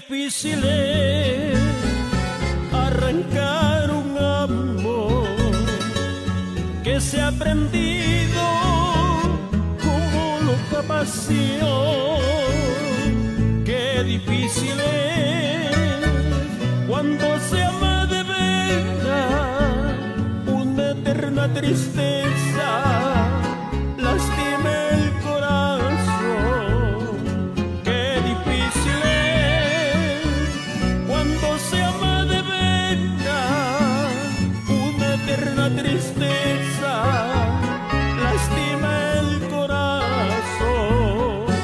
difícil es arrancar un amor que se ha prendido como loca pasión. Qué difícil es cuando se ama de verdad, una eterna tristeza lastima el corazón. Qué difícil es cuando se ama de verdad, una eterna tristeza lastima el corazón.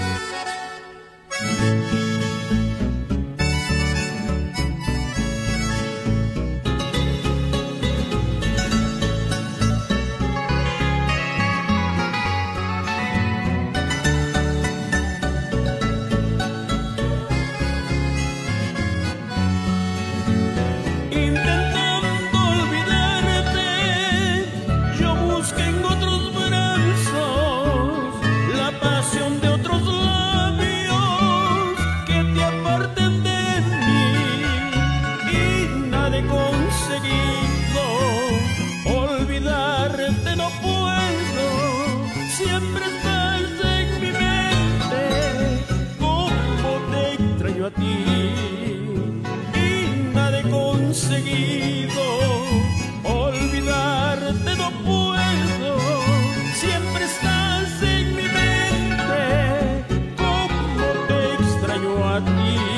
Olvidarte no puedo, siempre estás en mi mente, como te extraño a ti y nada he conseguido. Olvidarte no puedo, siempre estás en mi mente, como te extraño a ti.